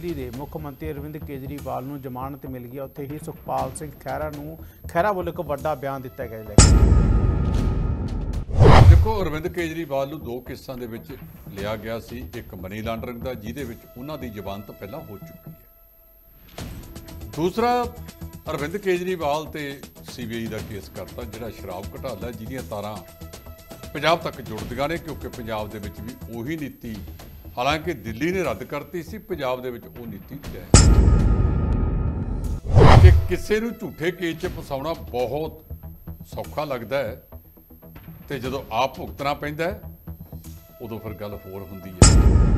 ਦਿੱਲੀ ਦੇ ਮੁੱਖ ਮੰਤਰੀ ਅਰਵਿੰਦ ਕੇਜਰੀਵਾਲ ਨੂੰ ਜ਼ਮਾਨਤ ਮਿਲ ਗਈ, ਉੱਥੇ ਹੀ ਸੁਖਪਾਲ ਸਿੰਘ ਖਹਿਰਾ ਵੱਲੋਂ ਇੱਕ ਵੱਡਾ ਬਿਆਨ ਦਿੱਤਾ ਗਿਆ। देखो अरविंद केजरीवाल ਨੂੰ ਦੋ केसां ਦੇ ਵਿੱਚ ਲਿਆ ਗਿਆ ਸੀ, ਇੱਕ ਮਨੀ ਲਾਂਡਰਿੰਗ ਦਾ ਜਿਹਦੇ ਵਿੱਚ ਉਹਨਾਂ ਦੀ ਜ਼ਮਾਨਤ ਪਹਿਲਾਂ ਹੋ ਚੁੱਕੀ ਹੈ। ਦੂਸਰਾ ਅਰਵਿੰਦ ਕੇਜਰੀਵਾਲ ਤੇ ਸੀਬੀਆਈ ਦਾ ਕੇਸ ਕਰਤਾ ਜਿਹੜਾ ਸ਼ਰਾਬ ਘੁਟਾਲਾ ਜਿਹਦੀਆਂ ਤਾਰਾਂ ਪੰਜਾਬ ਤੱਕ ਜੁੜਦੀਆਂ ਨੇ, ਕਿਉਂਕਿ ਪੰਜਾਬ ਦੇ ਵਿੱਚ ਵੀ ਉਹੀ ਨੀਤੀ, ਹਾਲਾਂਕਿ ਦਿੱਲੀ ਨੇ ਰੱਦ ਕਰਤੀ ਸੀ, ਪੰਜਾਬ ਦੇ ਵਿੱਚ ਉਹ ਨੀਤੀ ਹੈ ਕਿ ਕਿਸੇ ਨੂੰ ਝੂਠੇ ਕੇਸ 'ਚ ਫਸਾਉਣਾ ਬਹੁਤ ਸੌਖਾ ਲੱਗਦਾ ਹੈ ਤੇ ਜਦੋਂ ਆਪ ਭੁਗਤਣਾ ਪੈਂਦਾ ਉਦੋਂ ਫਿਰ ਗੱਲ ਹੋਰ ਹੁੰਦੀ ਹੈ।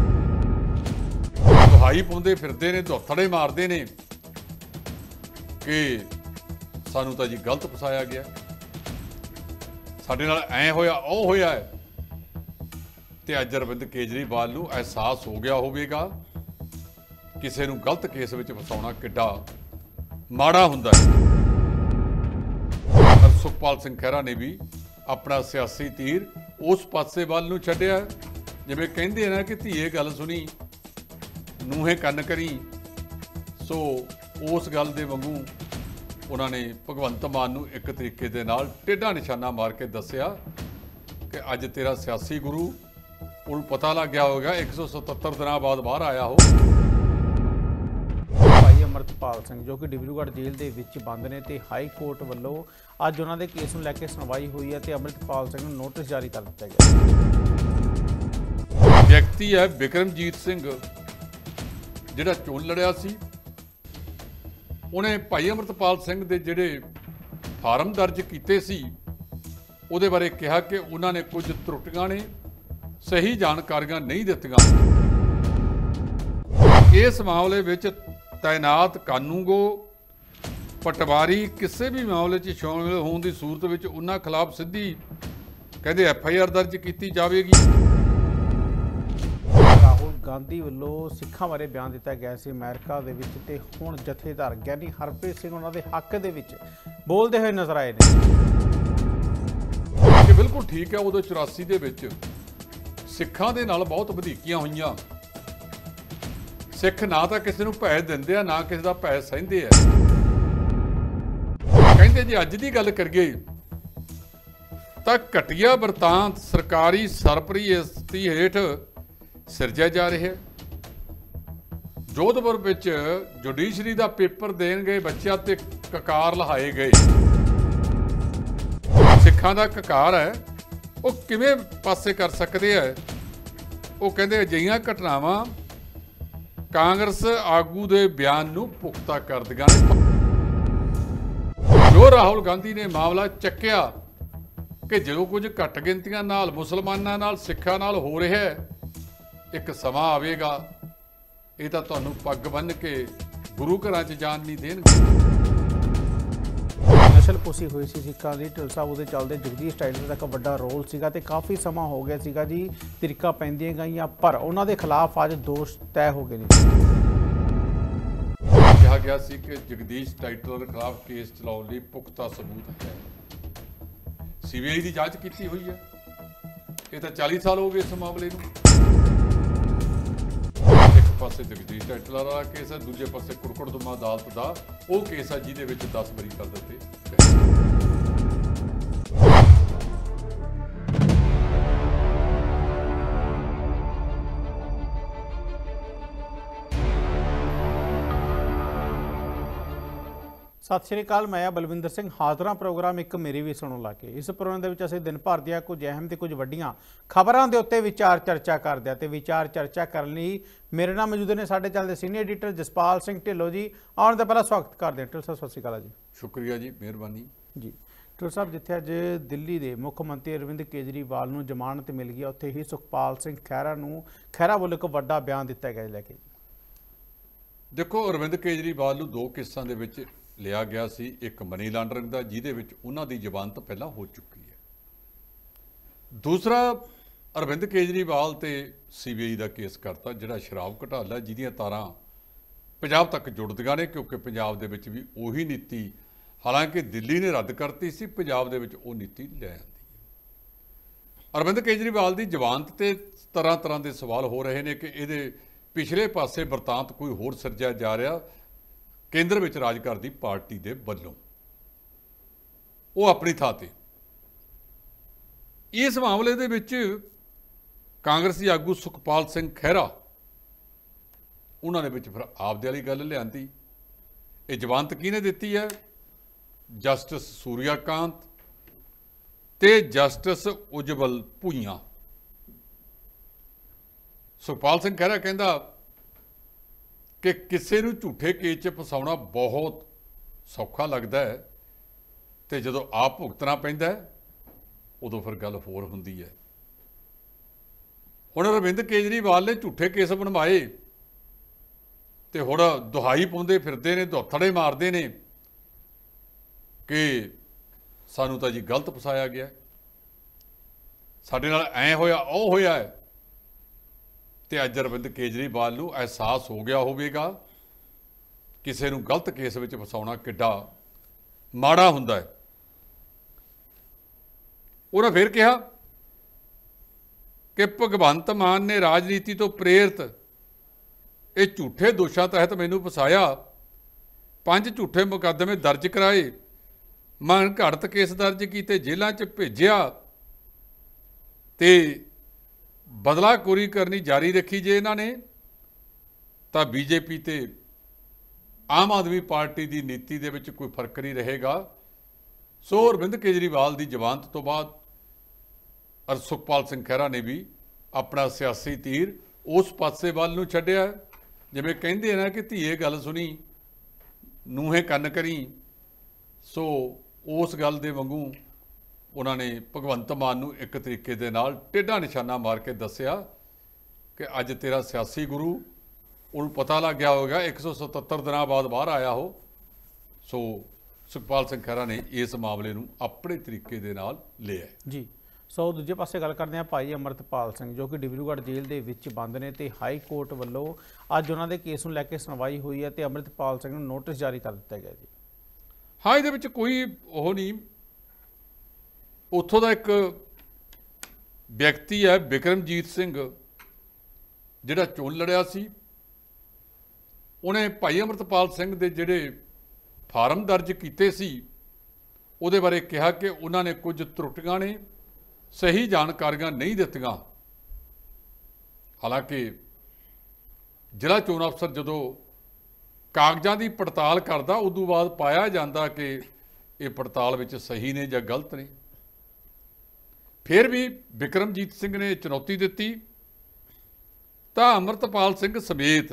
ਦੁਹਾਈ ਪਾਉਂਦੇ ਫਿਰਦੇ ਨੇ, ਧੋਥੜੇ ਮਾਰਦੇ ਨੇ ਕਿ ਸਾਨੂੰ ਤਾਂ ਜੀ ਗਲਤ ਫਸਾਇਆ ਗਿਆ, ਸਾਡੇ ਨਾਲ ਐ ਹੋਇਆ ਉਹ ਹੋਇਆ ਹੈ। ਤੇ ਅੱਜ ਅਰਵਿੰਦ ਕੇਜਰੀਵਾਲ ਨੂੰ ਅਹਿਸਾਸ ਹੋ ਗਿਆ ਹੋਵੇਗਾ ਕਿਸੇ ਨੂੰ ਗਲਤ ਕੇਸ ਵਿੱਚ ਫਸਾਉਣਾ ਕਿੱਡਾ ਮਾੜਾ ਹੁੰਦਾ ਹੈ। ਸੁਖਪਾਲ ਸਿੰਘ ਖਹਿਰਾ ਨੇ ਵੀ ਆਪਣਾ ਸਿਆਸੀ ਤੀਰ ਉਸ ਪਾਸੇ ਵੱਲ ਨੂੰ ਛੱਡਿਆ, ਜਿਵੇਂ ਕਹਿੰਦੇ ਨਾ ਕਿ ਧੀਏ ਗੱਲ ਸੁਣੀ ਨੂੰਹੇ ਕੰਨ ਕਰੀ, ਸੋ ਉਸ ਗੱਲ ਦੇ ਵਾਂਗੂ ਉਹਨਾਂ ਨੇ ਭਗਵੰਤ ਮਾਨ ਨੂੰ ਇੱਕ ਤਰੀਕੇ ਦੇ ਨਾਲ ਟੇਢਾ ਨਿਸ਼ਾਨਾ ਮਾਰ ਕੇ ਦੱਸਿਆ ਕਿ ਅੱਜ ਤੇਰਾ ਸਿਆਸੀ ਗੁਰੂ ਉਹਨੂੰ ਪਤਾ ਲੱਗ ਗਿਆ ਹੋਵੇਗਾ, 177 ਦਿਨਾਂ ਬਾਅਦ ਬਾਹਰ ਆਇਆ ਹੋ। ਭਾਈ ਅਮਰਤਪਾਲ ਸਿੰਘ ਜੋ ਕਿ ਡਿਬਰੂਗੜ੍ਹ ਜੇਲ੍ਹ ਦੇ ਵਿੱਚ ਬੰਦ ਨੇ ਤੇ ਹਾਈ ਕੋਰਟ ਵੱਲੋਂ ਅੱਜ ਉਹਨਾਂ ਦੇ ਕੇਸ ਨੂੰ ਲੈ ਕੇ ਸੁਣਵਾਈ ਹੋਈ ਹੈ ਤੇ ਅਮਰਤਪਾਲ ਸਿੰਘ ਨੂੰ ਨੋਟਿਸ ਜਾਰੀ ਕਰ ਦਿੱਤਾ ਗਿਆ। ਵਿਅਕਤੀ ਹੈ ਬਿਕਰਮਜੀਤ ਸਿੰਘ ਜਿਹੜਾ ਚੋਣ ਲੜਿਆ ਸੀ, ਉਹਨੇ ਭਾਈ ਅਮਰਤਪਾਲ ਸਿੰਘ ਦੇ ਜਿਹੜੇ ਫਾਰਮ ਦਰਜ ਕੀਤੇ ਸੀ ਉਹਦੇ ਬਾਰੇ ਕਿਹਾ ਕਿ ਉਹਨਾਂ ਨੇ ਕੁਝ ਤਰੁੱਟੀਆਂ ਨੇ, ਸਹੀ ਜਾਣਕਾਰੀਆਂ ਨਹੀਂ ਦਿੱਤੀਆਂ। ਇਸ ਮਾਮਲੇ ਵਿੱਚ ਤਾਇਨਾਤ ਕਾਨੂੰਗੋ ਪਟਵਾਰੀ ਕਿਸੇ ਵੀ ਮਾਮਲੇ 'ਚ ਸ਼ਾਮਿਲ ਹੋਣ ਦੀ ਸੂਰਤ ਵਿੱਚ ਉਹਨਾਂ ਖਿਲਾਫ ਸਿੱਧੀ ਕਹਿੰਦੇ FIR ਦਰਜ ਕੀਤੀ ਜਾਵੇਗੀ। ਰਾਹੁਲ ਗਾਂਧੀ ਵੱਲੋਂ ਸਿੱਖਾਂ ਬਾਰੇ ਬਿਆਨ ਦਿੱਤਾ ਗਿਆ ਸੀ ਅਮਰੀਕਾ ਦੇ ਵਿੱਚ ਤੇ ਹੁਣ ਜਥੇਦਾਰ ਗਿਆਨੀ ਹਰਪ੍ਰੀਤ ਸਿੰਘ ਉਹਨਾਂ ਦੇ ਹੱਕ ਦੇ ਵਿੱਚ ਬੋਲਦੇ ਹੋਏ ਨਜ਼ਰ ਆਏ ਨੇ ਕਿ ਬਿਲਕੁਲ ਠੀਕ ਹੈ, ਉਦੋਂ 84 ਦੇ ਵਿੱਚ ਸਿੱਖਾਂ ਦੇ ਨਾਲ ਬਹੁਤ ਵਧੀਕੀਆਂ ਹੋਈਆਂ। ਸਿੱਖ ਨਾ ਤਾਂ ਕਿਸੇ ਨੂੰ ਭੈ ਦਿੰਦੇ ਆ, ਨਾ ਕਿਸੇ ਦਾ ਭੈ ਸਹਿੰਦੇ ਆ। ਕਹਿੰਦੇ ਜੇ ਅੱਜ ਦੀ ਗੱਲ ਕਰੀਏ ਤਾਂ ਘਟੀਆ ਵਰਤਾਂਤ ਸਰਕਾਰੀ ਸਰਪ੍ਰਸਤੀ ਹੇਠ ਸਿਰਜਿਆ ਜਾ ਰਿਹਾ ਹੈ। ਜੋਧਪੁਰ ਵਿੱਚ ਜੁਡੀਸ਼ਰੀ ਦਾ ਪੇਪਰ ਦੇਣ ਗਏ ਬੱਚਿਆਂ ਤੇ ਕਕਾਰ ਲਹਾਏ ਗਏ। ਸਿੱਖਾਂ ਦਾ ਕਕਾਰ ਹੈ, ਉਹ ਕਿਵੇਂ ਪਾਸੇ ਕਰ ਸਕਦੇ ਆ? ਉਹ ਕਹਿੰਦੇ ਅਜਿਹੀਆਂ ਘਟਨਾਵਾਂ ਕਾਂਗਰਸ ਆਗੂ ਦੇ ਬਿਆਨ ਨੂੰ ਪੁਖਤਾ ਕਰਦੀਆਂ ਨੇ। ਜੋ ਰਾਹੁਲ ਗਾਂਧੀ ਨੇ ਮਾਮਲਾ ਚੱਕਿਆ ਕਿ ਜੋ ਕੁਝ ਘੱਟ ਗਿਣਤੀਆਂ ਨਾਲ, ਮੁਸਲਮਾਨਾਂ ਨਾਲ, ਸਿੱਖਾਂ ਨਾਲ ਹੋ ਰਿਹਾ ਹੈ, ਇੱਕ ਸਮਾਂ ਆਵੇਗਾ ਇਹ ਤਾਂ ਤੁਹਾਨੂੰ ਪੱਗ ਬੰਨ੍ਹ ਕੇ ਗੁਰੂ ਘਰਾਂ 'ਚ ਜਾਣ ਨਹੀਂ ਦੇਣਗੇ। ਨਸਲ ਪੁਸੀ ਹੋਈ ਸੀ ਸਿੱਖਾਂ ਦੀ ਢਿੱਲ ਸਾਹਿਬ, ਉਹਦੇ ਚੱਲਦੇ ਜਗਦੀਸ਼ ਟਾਈਟਲਰ ਦਾ ਇੱਕ ਵੱਡਾ ਰੋਲ ਸੀਗਾ ਤੇ ਕਾਫੀ ਸਮਾਂ ਹੋ ਗਿਆ ਸੀਗਾ ਜੀ ਤਰੀਕਾਂ ਪੈਂਦੀਆਂ ਗਈਆਂ, ਪਰ ਉਹਨਾਂ ਦੇ ਖਿਲਾਫ ਅੱਜ ਦੋਸ਼ ਤੈਅ ਹੋ ਗਏ ਨੇ। ਕਿਹਾ ਗਿਆ ਸੀ ਕਿ ਜਗਦੀਸ਼ ਟਾਈਟਲਰ ਖਿਲਾਫ ਕੇਸ ਚਲਾਉਣ ਲਈ ਪੁਖਤਾ ਸਬੂਤ ਹੈ। CBI ਦੀ ਜਾਂਚ ਕੀਤੀ ਹੋਈ ਹੈ। ਇਹ ਤਾਂ 40 ਸਾਲ ਹੋ ਗਏ ਇਸ ਮਾਮਲੇ ਨੂੰ। ਇੱਕ ਪਾਸੇ ਜਗਦੀਸ਼ ਟਾਈਟਲਰ ਵਾਲਾ ਕੇਸ ਹੈ, ਦੂਜੇ ਪਾਸੇ ਕੁੜਕੜਦੁਮਾ ਅਦਾਲਤ ਦਾ ਉਹ ਕੇਸ ਹੈ ਜਿਹਦੇ ਵਿੱਚ 10 ਬਰੀ ਕਰ ਦਿੱਤੇ। ਸਤਿ ਸ਼੍ਰੀ ਅਕਾਲ, ਮੈਂ ਬਲਵਿੰਦਰ ਸਿੰਘ ਹਾਜ਼ਰਾਂ ਪ੍ਰੋਗਰਾਮ ਇੱਕ ਮੇਰੀ ਵੀ ਸੁਣੋ ਲਾ ਕੇ। ਇਸ ਪ੍ਰੋਗਰਾਮ ਦੇ ਵਿੱਚ ਅਸੀਂ ਦਿਨ ਭਰ ਦੀਆਂ ਕੁਝ ਅਹਿਮ ਤੇ ਕੁਝ ਵੱਡੀਆਂ ਖਬਰਾਂ ਦੇ ਉੱਤੇ ਵਿਚਾਰ ਚਰਚਾ ਕਰਦੇ ਹਾਂ ਤੇ ਵਿਚਾਰ ਚਰਚਾ ਕਰਨ ਲਈ ਮੇਰੇ ਨਾਲ ਮੌਜੂਦ ਨੇ ਸਾਡੇ ਚੱਲਦੇ ਸੀਨੀਅਰ ਐਡੀਟਰ ਜਸਪਾਲ ਸਿੰਘ ਢਿੱਲੋਂ ਜੀ। ਆਉਣ ਦਾ ਪਹਿਲਾਂ ਸਵਾਗਤ ਕਰਦੇ ਹਾਂ। ਢਿੱਲੋਂ ਸਾਹਿਬ ਸਤਿ ਸ਼੍ਰੀ ਅਕਾਲ ਜੀ। ਸ਼ੁਕਰੀਆ ਜੀ, ਮਿਹਰਬਾਨੀ ਜੀ। ਢਿੱਲੋਂ ਸਾਹਿਬ, ਜਿੱਥੇ ਅੱਜ ਦਿੱਲੀ ਦੇ ਮੁੱਖ ਮੰਤਰੀ ਅਰਵਿੰਦ ਕੇਜਰੀਵਾਲ ਨੂੰ ਜ਼ਮਾਨਤ ਮਿਲ ਗਈ, ਉੱਥੇ ਹੀ ਸੁਖਪਾਲ ਸਿੰਘ ਖਹਿਰਾ ਵੱਲੋਂ ਇੱਕ ਵੱਡਾ ਬਿਆਨ ਦਿੱਤਾ ਗਿਆ ਲੈ ਕੇ। ਦੇਖੋ ਅਰਵਿੰਦ ਕੇਜਰੀਵਾਲ ਨੂੰ ਦੋ ਕੇਸਾਂ ਦੇ ਵਿੱਚ ਲਿਆ ਗਿਆ ਸੀ, ਇੱਕ ਮਨੀ ਲਾਂਡਰਿੰਗ ਦਾ ਜਿਹਦੇ ਵਿੱਚ ਉਹਨਾਂ ਦੀ ਜ਼ਮਾਨਤ ਪਹਿਲਾਂ ਹੋ ਚੁੱਕੀ ਹੈ। ਦੂਸਰਾ ਅਰਵਿੰਦ ਕੇਜਰੀਵਾਲ ਤੇ CBI ਦਾ ਕੇਸ ਕਰਤਾ ਜਿਹੜਾ ਸ਼ਰਾਬ ਘੁਟਾਲਾ ਜਿਹਦੀਆਂ ਤਾਰਾਂ ਪੰਜਾਬ ਤੱਕ ਜੁੜਦੀਆਂ ਨੇ, ਕਿਉਂਕਿ ਪੰਜਾਬ ਦੇ ਵਿੱਚ ਵੀ ਉਹੀ ਨੀਤੀ, ਹਾਲਾਂਕਿ ਦਿੱਲੀ ਨੇ ਰੱਦ ਕਰਤੀ ਸੀ, ਪੰਜਾਬ ਦੇ ਵਿੱਚ ਉਹ ਨੀਤੀ ਲੈ ਆਂਦੀ ਹੈ। ਅਰਵਿੰਦ ਕੇਜਰੀਵਾਲ ਦੀ ਜ਼ਮਾਨਤ ਤੇ ਤਰ੍ਹਾਂ ਤਰ੍ਹਾਂ ਦੇ ਸਵਾਲ ਹੋ ਰਹੇ ਨੇ ਕਿ ਇਹਦੇ ਪਿਛਲੇ ਪਾਸੇ ਵਰਤਾਂਤ ਕੋਈ ਹੋਰ ਸਿਰਜਿਆ ਜਾ ਰਿਹਾ ਕੇਂਦਰ ਵਿੱਚ ਰਾਜ ਕਰਦੀ ਪਾਰਟੀ ਦੇ ਵੱਲੋਂ। ਉਹ ਆਪਣੀ ਥਾਂ ਤੇ। ਇਸ ਮਾਮਲੇ ਦੇ ਵਿੱਚ ਕਾਂਗਰਸੀ ਆਗੂ ਸੁਖਪਾਲ ਸਿੰਘ ਖਹਿਰਾ ਉਹਨਾਂ ਨੇ ਵਿੱਚ ਫਿਰ ਆਪਦੇ ਵਾਲੀ ਗੱਲ ਲਿਆਂਦੀ। ਇਹ ਜ਼ਮਾਨਤ ਕਿਹਨੇ ਦਿੱਤੀ ਹੈ? ਜਸਟਿਸ ਸੂਰਿਆਕਾਂਤ ਤੇ ਜਸਟਿਸ ਉਜਵਲ ਭੂਈਆਂ। ਸੁਖਪਾਲ ਸਿੰਘ ਖਹਿਰਾ ਕਹਿੰਦਾ ਕਿ ਕਿਸੇ ਨੂੰ ਝੂਠੇ ਕੇਸ 'ਚ ਫਸਾਉਣਾ ਬਹੁਤ ਸੌਖਾ ਲੱਗਦਾ ਹੈ ਤੇ ਜਦੋਂ ਆਪ ਭੁਗਤਣਾ ਪੈਂਦਾ ਉਦੋਂ ਫਿਰ ਗੱਲ ਹੋਰ ਹੁੰਦੀ ਹੈ। ਹੁਣ ਅਰਵਿੰਦ ਕੇਜਰੀਵਾਲ ਨੇ ਝੂਠੇ ਕੇਸ ਬਣਵਾਏ ਤੇ ਹੁਣ ਦੁਹਾਈ ਪਾਉਂਦੇ ਫਿਰਦੇ ਨੇ, ਦੁਹੱਥੜੇ ਮਾਰਦੇ ਨੇ ਕਿ ਸਾਨੂੰ ਤਾਂ ਜੀ ਗਲਤ ਫਸਾਇਆ ਗਿਆ, ਸਾਡੇ ਨਾਲ ਐ ਹੋਇਆ ਉਹ ਹੋਇਆ ਹੈ। ਤੇ ਅੱਜ ਅਰਵਿੰਦ ਕੇਜਰੀਵਾਲ ਨੂੰ ਅਹਿਸਾਸ ਹੋ ਗਿਆ ਹੋਵੇਗਾ ਕਿਸੇ ਨੂੰ ਗਲਤ ਕੇਸ ਵਿੱਚ ਫਸਾਉਣਾ ਕਿੱਡਾ ਮਾੜਾ ਹੁੰਦਾ ਹੈ। ਉਹਨਾਂ ਫਿਰ ਕਿਹਾ ਕਿ ਭਗਵੰਤ ਮਾਨ ਨੇ ਰਾਜਨੀਤੀ ਤੋਂ ਪ੍ਰੇਰਿਤ ਇਹ ਝੂਠੇ ਦੋਸ਼ਾਂ ਤਹਿਤ ਮੈਨੂੰ ਫਸਾਇਆ, 5 ਝੂਠੇ ਮੁਕੱਦਮੇ ਦਰਜ ਕਰਾਏ, ਮਨ ਘੜਤ ਕੇਸ ਦਰਜ ਕੀਤੇ, ਜੇਲ੍ਹਾਂ 'ਚ ਭੇਜਿਆ ਤੇ ਬਦਲਾਖੋਰੀ ਕਰਨੀ ਜਾਰੀ ਰੱਖੀ। ਜੇ ਇਹਨਾਂ ਨੇ ਤਾਂ ਬੀਜੇਪੀ ਤੇ ਆਮ ਆਦਮੀ ਪਾਰਟੀ ਦੀ ਨੀਤੀ ਦੇ ਵਿੱਚ ਕੋਈ ਫਰਕ ਨਹੀਂ ਰਹੇਗਾ। ਸੋ ਅਰਵਿੰਦ ਕੇਜਰੀਵਾਲ ਦੀ ਜ਼ਮਾਨਤ ਤੋਂ ਬਾਅਦ ਸੁਖਪਾਲ ਸਿੰਘ ਖਹਿਰਾ ਨੇ ਵੀ ਆਪਣਾ ਸਿਆਸੀ ਤੀਰ ਉਸ ਪਾਸੇ ਵੱਲ ਨੂੰ ਛੱਡਿਆ। ਜਿਵੇਂ ਕਹਿੰਦੇ ਨਾ ਕਿ ਧੀਏ ਗੱਲ ਸੁਣੀ ਨੂੰਹੇ ਕੰਨ ਕਰੀ, ਸੋ ਉਸ ਗੱਲ ਦੇ ਵਾਂਗੂ ਉਹਨਾਂ ਨੇ ਭਗਵੰਤ ਮਾਨ ਨੂੰ ਇੱਕ ਤਰੀਕੇ ਦੇ ਨਾਲ ਟੇਢਾ ਨਿਸ਼ਾਨਾ ਮਾਰ ਕੇ ਦੱਸਿਆ ਕਿ ਅੱਜ ਤੇਰਾ ਸਿਆਸੀ ਗੁਰੂ, ਉਹਨੂੰ ਪਤਾ ਲੱਗ ਗਿਆ ਹੋਵੇਗਾ 177 ਦਿਨਾਂ ਬਾਅਦ ਬਾਹਰ ਆਇਆ ਹੋ। ਸੋ ਸੁਖਪਾਲ ਸਿੰਘ ਖਹਿਰਾ ਨੇ ਇਸ ਮਾਮਲੇ ਨੂੰ ਆਪਣੇ ਤਰੀਕੇ ਦੇ ਨਾਲ ਲਿਆ ਜੀ। ਸੋ ਦੂਜੇ ਪਾਸੇ ਗੱਲ ਕਰਦੇ ਹਾਂ ਭਾਈ ਅੰਮ੍ਰਿਤਪਾਲ ਸਿੰਘ ਜੋ ਕਿ ਡਿਬਰੂਗੜ੍ਹ ਜੇਲ੍ਹ ਦੇ ਵਿੱਚ ਬੰਦ ਨੇ ਤੇ ਹਾਈ ਕੋਰਟ ਵੱਲੋਂ ਅੱਜ ਉਹਨਾਂ ਦੇ ਕੇਸ ਨੂੰ ਲੈ ਕੇ ਸੁਣਵਾਈ ਹੋਈ ਹੈ ਤੇ ਅੰਮ੍ਰਿਤਪਾਲ ਸਿੰਘ ਨੂੰ ਨੋਟਿਸ ਜਾਰੀ ਕਰ ਦਿੱਤਾ ਗਿਆ ਜੀ। ਹਾਂ, ਇਹਦੇ ਵਿੱਚ ਕੋਈ ਉਹ ਨਹੀਂ। ਉੱਥੋਂ ਦਾ ਇੱਕ ਵਿਅਕਤੀ ਹੈ ਬਿਕਰਮਜੀਤ ਸਿੰਘ, ਜਿਹੜਾ ਚੋਣ ਲੜਿਆ ਸੀ, ਉਹਨੇ ਭਾਈ ਅੰਮ੍ਰਿਤਪਾਲ ਸਿੰਘ ਦੇ ਜਿਹੜੇ ਫਾਰਮ ਦਰਜ ਕੀਤੇ ਸੀ ਉਹਦੇ ਬਾਰੇ ਕਿਹਾ ਕਿ ਉਹਨਾਂ ਨੇ ਕੁਝ ਤਰੁੱਟੀਆਂ ਨੇ, ਸਹੀ ਜਾਣਕਾਰੀਆਂ ਨਹੀਂ ਦਿੱਤੀਆਂ। ਹਾਲਾਂਕਿ ਜ਼ਿਲ੍ਹਾ ਚੋਣ ਅਫਸਰ ਜਦੋਂ ਕਾਗਜ਼ਾਂ ਦੀ ਪੜਤਾਲ ਕਰਦਾ ਉਦੋਂ ਬਾਅਦ ਪਾਇਆ ਜਾਂਦਾ ਕਿ ਇਹ ਪੜਤਾਲ ਵਿੱਚ ਸਹੀ ਨੇ ਜਾਂ ਗਲਤ ਨੇ। ਫਿਰ ਵੀ ਬਿਕਰਮਜੀਤ ਸਿੰਘ ਨੇ ਚੁਣੌਤੀ ਦਿੱਤੀ ਤਾਂ ਅੰਮ੍ਰਿਤਪਾਲ ਸਿੰਘ ਸਮੇਤ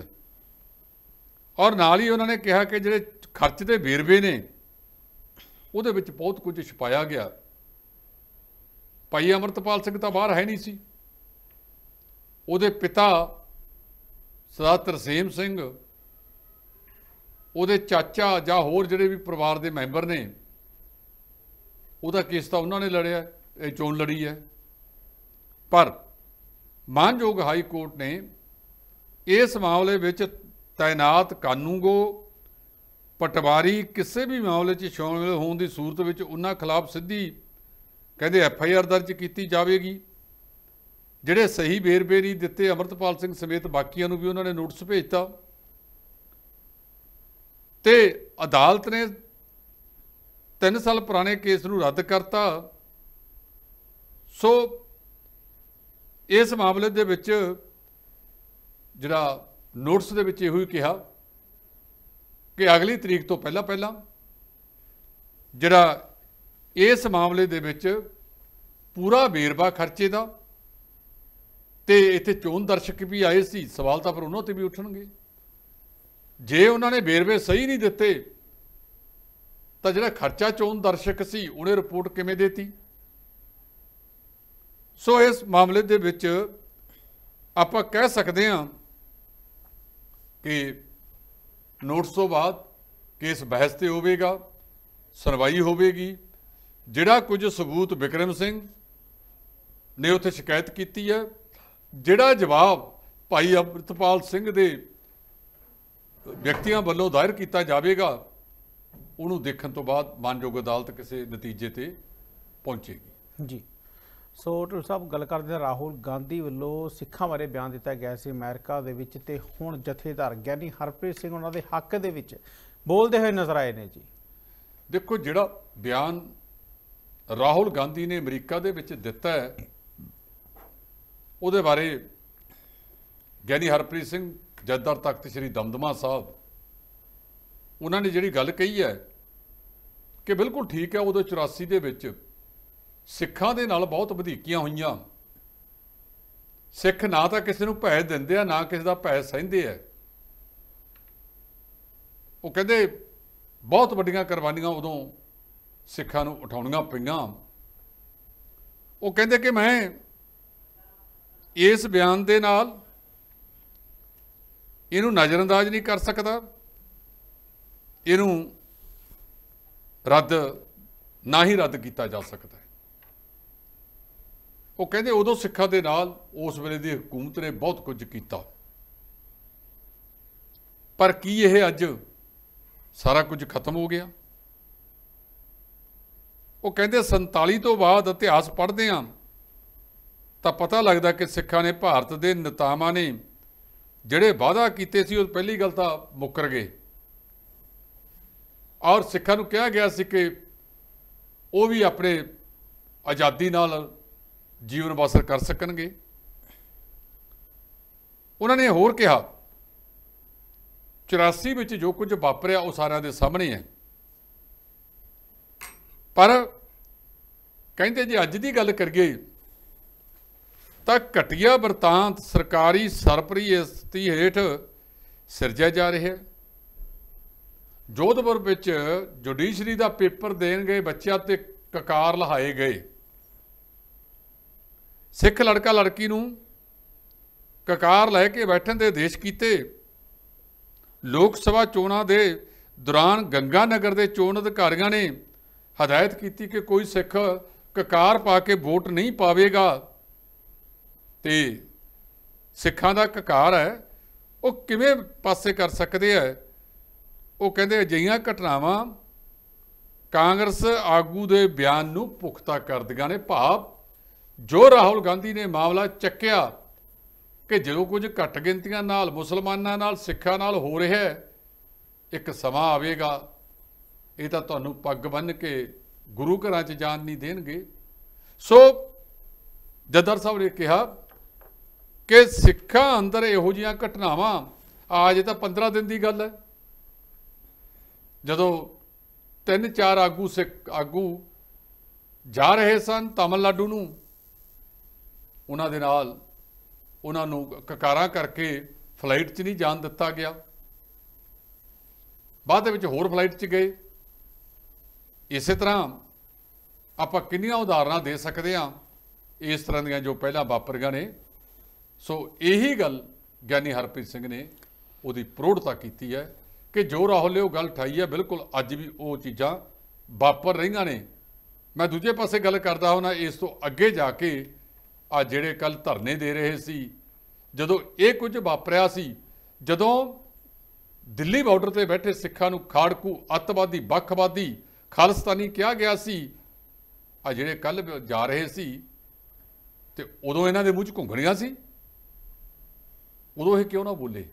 ਔਰ ਨਾਲ ਹੀ ਉਹਨਾਂ ਨੇ ਕਿਹਾ ਕਿ ਜਿਹੜੇ ਖਰਚ ਦੇ ਵੇਰਵੇ ਨੇ ਉਹਦੇ ਵਿੱਚ ਬਹੁਤ ਕੁਝ ਛੁਪਾਇਆ ਗਿਆ। ਭਾਈ ਅੰਮ੍ਰਿਤਪਾਲ ਸਿੰਘ ਤਾਂ ਬਾਹਰ ਹੈ ਨਹੀਂ ਸੀ, ਉਹਦੇ ਪਿਤਾ ਸਰਦਾਰ ਤਰਸੇਮ ਸਿੰਘ, ਉਹਦੇ ਚਾਚਾ ਜਾਂ ਹੋਰ ਜਿਹੜੇ ਵੀ ਪਰਿਵਾਰ ਦੇ ਮੈਂਬਰ ਨੇ, ਉਹਦਾ ਕੇਸ ਤਾਂ ਉਹਨਾਂ ਨੇ ਲੜਿਆ, ਇਹ ਚੋਣ ਲੜੀ ਹੈ। ਪਰ ਮਾਨਯੋਗ ਹਾਈ ਕੋਰਟ ਨੇ ਇਸ ਮਾਮਲੇ ਵਿੱਚ ਤਾਇਨਾਤ ਕਾਨੂੰਗੋ ਪਟਵਾਰੀ ਕਿਸੇ ਵੀ ਮਾਮਲੇ 'ਚ ਸ਼ਾਮਿਲ ਹੋਣ ਦੀ ਸੂਰਤ ਵਿੱਚ ਉਹਨਾਂ ਖਿਲਾਫ ਸਿੱਧੀ ਕਹਿੰਦੇ FIR ਦਰਜ ਕੀਤੀ ਜਾਵੇਗੀ। ਜਿਹੜੇ ਸਹੀ ਵੇਰਵੇ ਨਹੀਂ ਦਿੱਤੇ ਅੰਮ੍ਰਿਤਪਾਲ ਸਿੰਘ ਸਮੇਤ ਬਾਕੀਆਂ ਨੂੰ ਵੀ ਉਹਨਾਂ ਨੇ ਨੋਟਿਸ ਭੇਜਤਾ ਤੇ ਅਦਾਲਤ ਨੇ 3 ਸਾਲ ਪੁਰਾਣੇ ਕੇਸ ਨੂੰ ਰੱਦ ਕਰਤਾ। ਸੋ ਇਸ ਮਾਮਲੇ ਦੇ ਵਿੱਚ ਜਿਹੜਾ ਨੋਟਿਸ ਦੇ ਵਿੱਚ ਇਹੋ ਹੀ ਕਿਹਾ ਕਿ ਅਗਲੀ ਤਰੀਕ ਤੋਂ ਪਹਿਲਾਂ ਜਿਹੜਾ ਇਸ ਮਾਮਲੇ ਦੇ ਵਿੱਚ ਪੂਰਾ ਵੇਰਵਾ ਖਰਚੇ ਦਾ, ਤੇ ਇੱਥੇ ਚੋਣ ਦਰਸ਼ਕ ਵੀ ਆਏ ਸੀ, ਸਵਾਲ ਤਾਂ ਫਿਰ ਉਹਨਾਂ ਤੇ ਵੀ ਉੱਠਣਗੇ। ਜੇ ਉਹਨਾਂ ਨੇ ਵੇਰਵੇ ਸਹੀ ਨਹੀਂ ਦਿੱਤੇ ਤਾਂ ਜਿਹੜਾ ਖਰਚਾ ਚੋਣ ਦਰਸ਼ਕ ਸੀ ਉਹਨੇ ਰਿਪੋਰਟ ਕਿਵੇਂ ਦੇਤੀ। ਸੋ ਇਸ ਮਾਮਲੇ ਦੇ ਵਿੱਚ ਆਪਾਂ ਕਹਿ ਸਕਦੇ ਹਾਂ ਕਿ ਨੋਟਿਸ ਤੋਂ ਬਾਅਦ ਕੇਸ ਬਹਿਸ ਤੇ ਹੋਵੇਗਾ, ਸੁਣਵਾਈ ਹੋਵੇਗੀ। ਜਿਹੜਾ ਕੁਝ ਸਬੂਤ ਬਿਕਰਮ ਸਿੰਘ ਨੇ ਉੱਥੇ ਸ਼ਿਕਾਇਤ ਕੀਤੀ ਹੈ, ਜਿਹੜਾ ਜਵਾਬ ਭਾਈ ਅੰਮ੍ਰਿਤਪਾਲ ਸਿੰਘ ਦੇ ਵਿਅਕਤੀਆਂ ਵੱਲੋਂ ਦਾਇਰ ਕੀਤਾ ਜਾਵੇਗਾ, ਉਹਨੂੰ ਦੇਖਣ ਤੋਂ ਬਾਅਦ ਮਾਨਯੋਗ ਅਦਾਲਤ ਕਿਸੇ ਨਤੀਜੇ ਤੇ ਪਹੁੰਚੇਗੀ। ਜੀ। ਸੋ ਢਿੱਲੋਂ ਸਾਹਿਬ ਗੱਲ ਕਰਦੇ ਹਾਂ, ਰਾਹੁਲ ਗਾਂਧੀ ਵੱਲੋਂ ਸਿੱਖਾਂ ਬਾਰੇ ਬਿਆਨ ਦਿੱਤਾ ਗਿਆ ਸੀ ਅਮਰੀਕਾ ਦੇ ਵਿੱਚ, ਤੇ ਹੁਣ ਜਥੇਦਾਰ ਗਿਆਨੀ ਹਰਪ੍ਰੀਤ ਸਿੰਘ ਉਹਨਾਂ ਦੇ ਹੱਕ ਦੇ ਵਿੱਚ ਬੋਲਦੇ ਹੋਏ ਨਜ਼ਰ ਆਏ ਨੇ ਜੀ। ਦੇਖੋ, ਜਿਹੜਾ ਬਿਆਨ ਰਾਹੁਲ ਗਾਂਧੀ ਨੇ ਅਮਰੀਕਾ ਦੇ ਵਿੱਚ ਦਿੱਤਾ ਹੈ, ਉਹਦੇ ਬਾਰੇ ਗਿਆਨੀ ਹਰਪ੍ਰੀਤ ਸਿੰਘ ਜਥੇਦਾਰ ਤਖਤ ਸ੍ਰੀ ਦਮਦਮਾ ਸਾਹਿਬ, ਉਹਨਾਂ ਨੇ ਜਿਹੜੀ ਗੱਲ ਕਹੀ ਹੈ ਕਿ ਬਿਲਕੁਲ ਠੀਕ ਹੈ। ਉਦੋਂ 84 ਦੇ ਵਿੱਚ ਸਿੱਖਾਂ ਦੇ ਨਾਲ ਬਹੁਤ ਵਧੀਕੀਆਂ ਹੋਈਆਂ। ਸਿੱਖ ਨਾ ਤਾਂ ਕਿਸੇ ਨੂੰ ਭੈ ਦਿੰਦੇ ਆ, ਨਾ ਕਿਸੇ ਦਾ ਭੈ ਸਹਿੰਦੇ ਆ। ਉਹ ਕਹਿੰਦੇ ਬਹੁਤ ਵੱਡੀਆਂ ਕੁਰਬਾਨੀਆਂ ਉਦੋਂ ਸਿੱਖਾਂ ਨੂੰ ਉਠਾਉਣੀਆਂ ਪਈਆਂ। ਉਹ ਕਹਿੰਦੇ ਕਿ ਮੈਂ ਇਸ ਬਿਆਨ ਦੇ ਨਾਲ ਇਹਨੂੰ ਨਜ਼ਰਅੰਦਾਜ਼ ਨਹੀਂ ਕਰ ਸਕਦਾ, ਇਹਨੂੰ ਨਾ ਹੀ ਰੱਦ ਕੀਤਾ ਜਾ ਸਕਦਾ ਹੈ। ਉਹ ਕਹਿੰਦੇ ਉਦੋਂ ਸਿੱਖਾਂ ਦੇ ਨਾਲ ਉਸ ਵੇਲੇ ਦੀ ਹਕੂਮਤ ਨੇ ਬਹੁਤ ਕੁਝ ਕੀਤਾ, ਪਰ ਕੀ ਇਹ ਅੱਜ ਸਾਰਾ ਕੁਝ ਖਤਮ ਹੋ ਗਿਆ? ਉਹ ਕਹਿੰਦੇ 47 ਤੋਂ ਬਾਅਦ ਇਤਿਹਾਸ ਪੜ੍ਹਦੇ ਹਾਂ ਤਾਂ ਪਤਾ ਲੱਗਦਾ ਕਿ ਸਿੱਖਾਂ ਨੇ, ਭਾਰਤ ਦੇ ਨੇਤਾਵਾਂ ਨੇ ਜਿਹੜੇ ਵਾਅਦਾ ਕੀਤੇ ਸੀ, ਉਹ ਪਹਿਲੀ ਗੱਲ ਤਾਂ ਮੁੱਕਰ ਗਏ। ਔਰ ਸਿੱਖਾਂ ਨੂੰ ਕਿਹਾ ਗਿਆ ਸੀ ਕਿ ਉਹ ਵੀ ਆਪਣੇ ਆਜ਼ਾਦੀ ਨਾਲ ਜੀਵਨ ਬਸਰ ਕਰ ਸਕਣਗੇ। ਉਹਨਾਂ ਨੇ ਹੋਰ ਕਿਹਾ 84 ਵਿੱਚ ਜੋ ਕੁਝ ਵਾਪਰਿਆ ਉਹ ਸਾਰਿਆਂ ਦੇ ਸਾਹਮਣੇ ਹੈ, ਪਰ ਕਹਿੰਦੇ ਜੇ ਅੱਜ ਦੀ ਗੱਲ ਕਰੀਏ ਤਾਂ ਘਟੀਆ ਵਰਤਾਂਤ ਸਰਕਾਰੀ ਸਰਪ੍ਰਸਤੀ ਹੇਠ ਸਿਰਜਿਆ ਜਾ ਰਿਹਾ। ਜੋਧਪੁਰ ਵਿੱਚ ਜੁਡੀਸ਼ਰੀ ਦਾ ਪੇਪਰ ਦੇਣ ਗਏ ਬੱਚਿਆਂ ਤੇ ਕਕਾਰ ਲਹਾਏ ਗਏ। ਸਿੱਖ ਲੜਕਾ ਲੜਕੀ ਨੂੰ ਕਕਾਰ ਲੈ ਕੇ ਬੈਠਣ ਦੇ ਆਦੇਸ਼ ਕੀਤੇ। ਲੋਕ ਸਭਾ ਚੋਣਾਂ ਦੇ ਦੌਰਾਨ ਗੰਗਾ ਨਗਰ ਦੇ ਚੋਣ ਅਧਿਕਾਰੀਆਂ ਨੇ ਹਦਾਇਤ ਕੀਤੀ ਕਿ ਕੋਈ ਸਿੱਖ ਕਕਾਰ ਪਾ ਕੇ ਵੋਟ ਨਹੀਂ ਪਾਵੇਗਾ, ਤੇ ਸਿੱਖਾਂ ਦਾ ਕਕਾਰ ਹੈ ਉਹ ਕਿਵੇਂ ਪਾਸੇ ਕਰ ਸਕਦੇ ਆ। ਉਹ ਕਹਿੰਦੇ ਅਜਿਹੀਆਂ ਘਟਨਾਵਾਂ ਕਾਂਗਰਸ ਆਗੂ ਦੇ ਬਿਆਨ ਨੂੰ ਪੁਖਤਾ ਕਰਦੀਆਂ ਨੇ। ਭਾਵ ਜੋ ਰਾਹੁਲ ਗਾਂਧੀ ਨੇ ਮਾਮਲਾ ਚੱਕਿਆ ਕਿ ਜਦੋਂ ਕੁਝ ਘੱਟ ਗਿਣਤੀਆਂ ਨਾਲ, ਮੁਸਲਮਾਨਾਂ ਨਾਲ, ਸਿੱਖਾਂ ਨਾਲ ਹੋ ਰਿਹਾ ਹੈ, ਇੱਕ ਸਮਾਂ ਆਵੇਗਾ ਇਹ ਤਾਂ ਤੁਹਾਨੂੰ ਪੱਗ ਬੰਨ੍ਹ ਕੇ ਗੁਰੂ ਘਰਾਂ 'ਚ ਜਾਣ ਨਹੀਂ ਦੇਣਗੇ। ਸੋ ਜਥੇਦਾਰ ਸਾਹਿਬ ਨੇ ਕਿਹਾ ਕਿ ਸਿੱਖਾਂ ਅੰਦਰ ਇਹੋ ਜਿਹੀਆਂ ਘਟਨਾਵਾਂ, ਅੱਜ ਤਾਂ 15 ਦਿਨ ਦੀ ਗੱਲ ਹੈ, ਜਦੋਂ 3-4 ਆਗੂ ਜਾ ਰਹੇ ਸਨ ਤਾਮਿਲਨਾਡੂ ਨੂੰ, ਉਹਨਾਂ ਦੇ ਨਾਲ ਉਹਨਾਂ ਨੂੰ ਕਕਾਰਾਂ ਕਰਕੇ ਫਲਾਈਟ 'ਚ ਨਹੀਂ ਜਾਣ ਦਿੱਤਾ ਗਿਆ। ਬਾਅਦ ਦੇ ਵਿੱਚ ਹੋਰ ਫਲਾਈਟ 'ਚ ਗਏ। ਇਸੇ ਤਰ੍ਹਾਂ ਆਪਾਂ ਕਿੰਨੀਆਂ ਉਦਾਹਰਨਾਂ ਦੇ ਸਕਦੇ ਹਾਂ ਇਸ ਤਰ੍ਹਾਂ ਦੀਆਂ ਜੋ ਪਹਿਲਾਂ ਵਾਪਰੀਆਂ ਨੇ। ਸੋ ਇਹੀ ਗੱਲ ਗਿਆਨੀ ਹਰਪ੍ਰੀਤ ਸਿੰਘ ਨੇ ਉਹਦੀ ਪ੍ਰੋੜਤਾ ਕੀਤੀ ਹੈ ਕਿ ਜੋ ਰਾਹੁਲ ਨੇ ਉਹ ਗੱਲ ਉਠਾਈ ਹੈ, ਬਿਲਕੁਲ ਅੱਜ ਵੀ ਉਹ ਚੀਜ਼ਾਂ ਵਾਪਰ ਰਹੀਆਂ ਨੇ। ਮੈਂ ਦੂਜੇ ਪਾਸੇ ਗੱਲ ਕਰਦਾ ਹਾਂ ਇਸ ਤੋਂ ਅੱਗੇ ਜਾ ਕੇ ਆ ਜਿਹੜੇ ਕੱਲ ਧਰਨੇ ਦੇ ਰਹੇ ਸੀ, ਜਦੋਂ ਇਹ ਕੁਝ ਵਾਪਰਿਆ ਸੀ, ਜਦੋਂ ਦਿੱਲੀ ਬਾਰਡਰ ਤੇ ਬੈਠੇ ਸਿੱਖਾਂ ਨੂੰ ਖਾੜਕੂ, ਅੱਤਵਾਦੀ, ਵੱਖਵਾਦੀ, ਖਾਲਿਸਤਾਨੀ ਕਿਹਾ ਗਿਆ ਸੀ, ਆ ਜਿਹੜੇ ਕੱਲ ਜਾ ਰਹੇ ਸੀ ਤੇ ਉਦੋਂ ਇਹਨਾਂ ਦੇ ਮੂੰਹ 'ਚ ਘੁੰਗਣੀਆਂ ਸੀ। ਉਦੋਂ ਇਹ ਕਿਉਂ ਨਾ ਬੋਲੇ?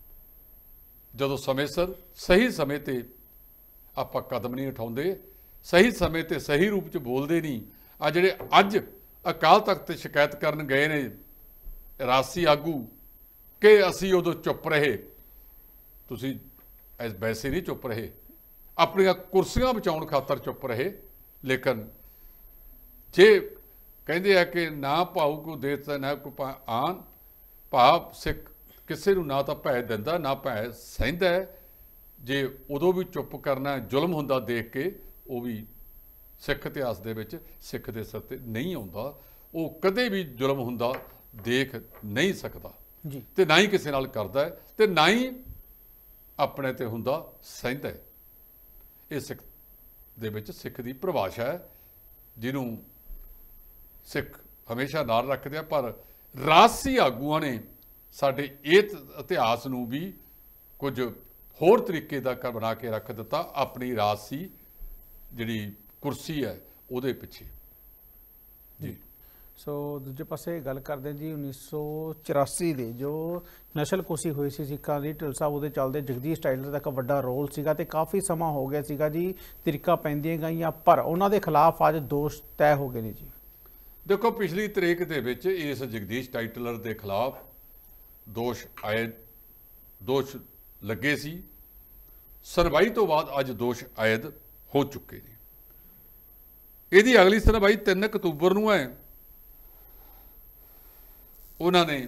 ਜਦੋਂ ਸਮੇਂ ਸਿਰ ਸਹੀ ਸਮੇਂ ਤੇ ਆਪਾਂ ਕਦਮ ਨਹੀਂ ਉਠਾਉਂਦੇ, ਸਹੀ ਸਮੇਂ ਤੇ ਸਹੀ ਰੂਪ 'ਚ ਬੋਲਦੇ ਨਹੀਂ। ਆ ਜਿਹੜੇ ਅੱਜ ਅਕਾਲ ਤਖਤ ਤੇ ਸ਼ਿਕਾਇਤ ਕਰਨ ਗਏ ਨੇ ਰਾਜਸੀ ਆਗੂ ਕਿ ਅਸੀਂ ਉਦੋਂ ਚੁੱਪ ਰਹੇ, ਤੁਸੀਂ ਵੈਸੇ ਨਹੀਂ ਚੁੱਪ ਰਹੇ, ਆਪਣੀਆਂ ਕੁਰਸੀਆਂ ਬਚਾਉਣ ਖਾਤਰ ਚੁੱਪ ਰਹੇ। ਲੇਕਿਨ ਜੇ ਕਹਿੰਦੇ ਆ ਕਿ ਨਾ ਭਾਊ ਕੋ ਦੇਤਾ ਨਾ ਕੋ ਆਨ, ਭਾਵ ਸਿੱਖ ਕਿਸੇ ਨੂੰ ਨਾ ਤਾਂ ਭੈ ਦਿੰਦਾ ਨਾ ਭੈ ਸਹਿੰਦਾ। ਜੇ ਉਦੋਂ ਵੀ ਚੁੱਪ ਕਰਨਾ ਜ਼ੁਲਮ ਹੁੰਦਾ ਦੇਖ ਕੇ, ਉਹ ਵੀ ਸਿੱਖ ਇਤਿਹਾਸ ਦੇ ਵਿੱਚ ਸਿੱਖ ਦੇ ਸਿਰ ਤੇ ਨਹੀਂ ਆਉਂਦਾ। ਉਹ ਕਦੇ ਵੀ ਜ਼ੁਲਮ ਹੁੰਦਾ ਦੇਖ ਨਹੀਂ ਸਕਦਾ ਜੀ, ਤੇ ਨਾ ਹੀ ਕਿਸੇ ਨਾਲ ਕਰਦਾ ਹੈ, ਤੇ ਨਾ ਹੀ ਆਪਣੇ ਤੇ ਹੁੰਦਾ ਸਹਿੰਦਾ ਹੈ। ਇਹ ਸਿੱਖ ਦੇ ਵਿੱਚ ਸਿੱਖ ਦੀ ਪਰਿਭਾਸ਼ਾ ਹੈ, ਜਿਹਨੂੰ ਸਿੱਖ ਹਮੇਸ਼ਾ ਨਾਲ ਰੱਖਦੇ ਆ। ਪਰ ਰਾਜਸੀ ਆਗੂਆਂ ਨੇ ਸਾਡੇ ਇਹ ਇਤਿਹਾਸ ਨੂੰ ਵੀ ਕੁਝ ਹੋਰ ਤਰੀਕੇ ਦਾ ਬਣਾ ਕੇ ਰੱਖ ਦਿੱਤਾ, ਆਪਣੀ ਰਾਜਸੀ ਜਿਹੜੀ ਕੁਰਸੀ ਹੈ ਉਹਦੇ ਪਿੱਛੇ। ਜੀ ਸੋ ਦੂਜੇ ਪਾਸੇ ਗੱਲ ਕਰਦੇ ਜੀ 1984 ਦੇ ਜੋ ਨਸਲਕੁਸ਼ੀ ਹੋਈ ਸੀ ਸਿੱਖਾਂ ਦੀ, ਢਿੱਲ ਸਾਹਿਬ ਉਹਦੇ ਚੱਲਦੇ ਜਗਦੀਸ਼ ਟਾਈਲਰ ਦਾ ਇੱਕ ਵੱਡਾ ਰੋਲ ਸੀਗਾ ਤੇ ਕਾਫੀ ਸਮਾਂ ਹੋ ਗਿਆ ਸੀਗਾ ਜੀ, ਤਰੀਕਾਂ ਪੈਂਦੀਆਂ ਗਈਆਂ, ਪਰ ਉਹਨਾਂ ਦੇ ਖਿਲਾਫ ਅੱਜ ਦੋਸ਼ ਤੈਅ ਹੋ ਗਏ ਨੇ ਜੀ। ਦੇਖੋ ਪਿਛਲੀ ਤਰੀਕ ਦੇ ਵਿੱਚ ਇਸ ਜਗਦੀਸ਼ ਟਾਈਟਲਰ ਦੇ ਖਿਲਾਫ ਦੋਸ਼ ਲੱਗੇ ਸੀ, ਸੁਣਵਾਈ ਤੋਂ ਬਾਅਦ ਅੱਜ ਦੋਸ਼ ਆਇਦ ਹੋ ਚੁੱਕੇ ਨੇ। ਇਹਦੀ ਅਗਲੀ ਸੁਣਵਾਈ 3 ਅਕਤੂਬਰ ਨੂੰ ਹੈ। ਉਹਨਾਂ ਨੇ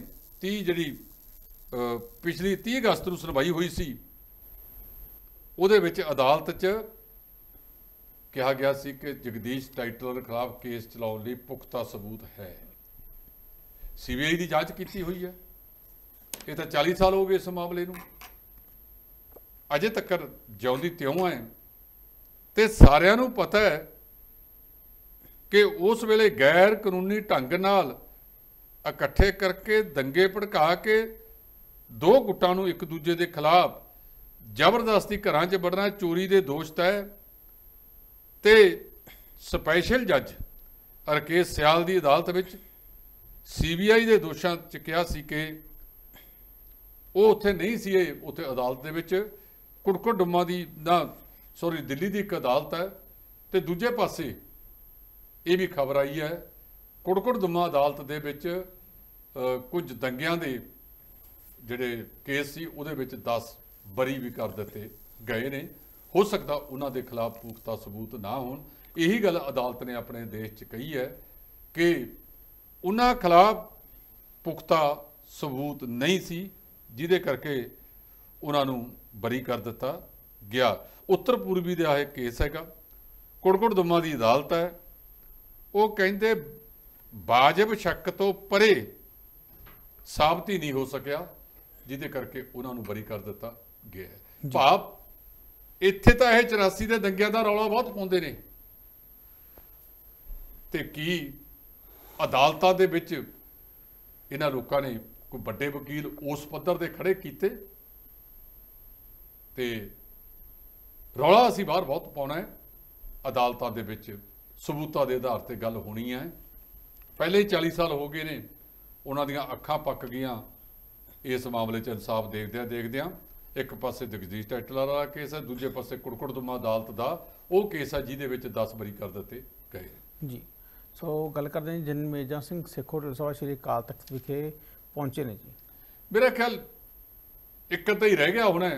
ਪਿਛਲੀ 30 ਅਗਸਤ ਨੂੰ ਸੁਣਵਾਈ ਹੋਈ ਸੀ, ਉਹਦੇ ਵਿੱਚ ਅਦਾਲਤ 'ਚ ਕਿਹਾ ਗਿਆ ਸੀ ਕਿ ਜਗਦੀਸ਼ ਟਾਈਟਲਰ ਖਿਲਾਫ ਕੇਸ ਚਲਾਉਣ ਲਈ ਪੁਖਤਾ ਸਬੂਤ ਹੈ। CBI ਦੀ ਜਾਂਚ ਕੀਤੀ ਹੋਈ ਹੈ। ਇਹ ਤਾਂ 40 ਸਾਲ ਹੋ ਗਏ ਇਸ ਮਾਮਲੇ ਨੂੰ, ਅਜੇ ਤੱਕ ਜਿਉਂਦੀ ਤਿਉਂ ਹੈ। ਤੇ ਸਾਰਿਆਂ ਨੂੰ ਪਤਾ ਹੈ ਕਿ ਉਸ ਵੇਲੇ ਗੈਰ ਕਾਨੂੰਨੀ ਢੰਗ ਨਾਲ ਇਕੱਠੇ ਕਰਕੇ ਦੰਗੇ ਭੜਕਾ ਕੇ 2 ਗੁੱਟਾਂ ਨੂੰ ਇੱਕ ਦੂਜੇ ਦੇ ਖਿਲਾਫ ਜ਼ਬਰਦਸਤੀ ਘਰਾਂ 'ਚ ਵੜਨਾ, ਚੋਰੀ ਦੇ ਦੋਸ਼ ਤੈਅ ਤੇ ਸਪੈਸ਼ਲ ਜੱਜ ਰਕੇਸ਼ ਸਿਆਲ ਦੀ ਅਦਾਲਤ ਵਿੱਚ CBI ਦੇ ਦੋਸ਼ਾਂ 'ਚ ਕਿਹਾ ਸੀ ਕਿ ਉਹ ਉੱਥੇ ਨਹੀਂ ਸੀ। ਉੱਥੇ ਅਦਾਲਤ ਦੇ ਵਿੱਚ ਕੁੜਕੁੜ ਡੁੰਮਾ ਦੀ ਦਿੱਲੀ ਦੀ ਇੱਕ ਅਦਾਲਤ ਹੈ। ਤੇ ਦੂਜੇ ਪਾਸੇ ਇਹ ਵੀ ਖਬਰ ਆਈ ਹੈ ਕੁੜਕੁੜ ਦੁੰਮਾ ਅਦਾਲਤ ਦੇ ਵਿੱਚ ਕੁਝ ਦੰਗਿਆਂ ਦੇ ਜਿਹੜੇ ਕੇਸ ਸੀ ਉਹਦੇ ਵਿੱਚ 10 ਬਰੀ ਵੀ ਕਰ ਦਿੱਤੇ ਗਏ ਨੇ। ਹੋ ਸਕਦਾ ਉਹਨਾਂ ਦੇ ਖਿਲਾਫ ਪੁਖਤਾ ਸਬੂਤ ਨਾ ਹੋਣ। ਇਹੀ ਗੱਲ ਅਦਾਲਤ ਨੇ ਆਪਣੇ ਦੇਸ਼ 'ਚ ਕਹੀ ਹੈ ਕਿ ਉਹਨਾਂ ਖਿਲਾਫ ਪੁਖਤਾ ਸਬੂਤ ਨਹੀਂ ਸੀ, ਜਿਹਦੇ ਕਰਕੇ ਉਹਨਾਂ ਨੂੰ ਬਰੀ ਕਰ ਦਿੱਤਾ ਗਿਆ। ਉੱਤਰ ਪੂਰਬੀ ਦਾ ਇਹ ਕੇਸ ਹੈਗਾ, ਕੁੜਕੁੜ ਦੁੰਮਾ ਦੀ ਅਦਾਲਤ ਹੈ। ਉਹ ਕਹਿੰਦੇ ਵਾਜਬ ਸ਼ੱਕ ਤੋਂ ਪਰੇ ਸਾਬਤ ਹੀ ਨਹੀਂ ਹੋ ਸਕਿਆ, ਜਿਹਦੇ ਕਰਕੇ ਉਹਨਾਂ ਨੂੰ ਬਰੀ ਕਰ ਦਿੱਤਾ ਗਿਆ। ਭਾਵ ਇੱਥੇ ਤਾਂ ਇਹ 84 ਦੇ ਦੰਗਿਆਂ ਦਾ ਰੌਲਾ ਬਹੁਤ ਪਾਉਂਦੇ ਨੇ, ਤੇ ਕੀ ਅਦਾਲਤਾਂ ਦੇ ਵਿੱਚ ਇਹਨਾਂ ਲੋਕਾਂ ਨੇ ਕੋਈ ਵੱਡੇ ਵਕੀਲ ਉਸ ਪੱਧਰ ਦੇ ਖੜੇ ਕੀਤੇ? ਤੇ ਰੌਲਾ ਅਸੀਂ ਬਾਹਰ ਬਹੁਤ ਪਾਉਣਾ ਹੈ। ਅਦਾਲਤਾਂ ਦੇ ਵਿੱਚ ਸਬੂਤਾਂ ਦੇ ਆਧਾਰ ਤੇ ਗੱਲ ਹੋਣੀ ਹੈ। ਪਹਿਲੇ ਹੀ 40 ਸਾਲ ਹੋ ਗਏ ਨੇ, ਉਹਨਾਂ ਦੀਆਂ ਅੱਖਾਂ ਪੱਕ ਗਈਆਂ ਇਸ ਮਾਮਲੇ 'ਚ ਇਨਸਾਫ ਦੇਖਦਿਆਂ। ਇੱਕ ਪਾਸੇ ਜਗਦੀਸ਼ ਟਾਈਟਲਰ ਵਾਲਾ ਕੇਸ ਹੈ, ਦੂਜੇ ਪਾਸੇ ਕੁੜਕੁੜ ਦੁੰਮਾ ਅਦਾਲਤ ਦਾ ਉਹ ਕੇਸ ਹੈ ਜਿਹਦੇ ਵਿੱਚ 10 ਬਰੀ ਕਰ ਦਿੱਤੇ ਗਏ ਜੀ। ਸੋ ਗੱਲ ਕਰਦੇ ਹਾਂ ਜਨਮੇਜਾ ਸਿੰਘ ਸੇਖੋਂ ਢਿੱਲੋਂ ਸਾਹਿਬ ਸ਼੍ਰੀ ਅਕਾਲ ਤਖਤ ਵਿਖੇ ਪਹੁੰਚੇ ਨੇ ਜੀ। ਮੇਰਾ ਖਿਆਲ ਇੱਕ ਤਾਂ ਹੀ ਰਹਿ ਗਿਆ ਹੁਣ,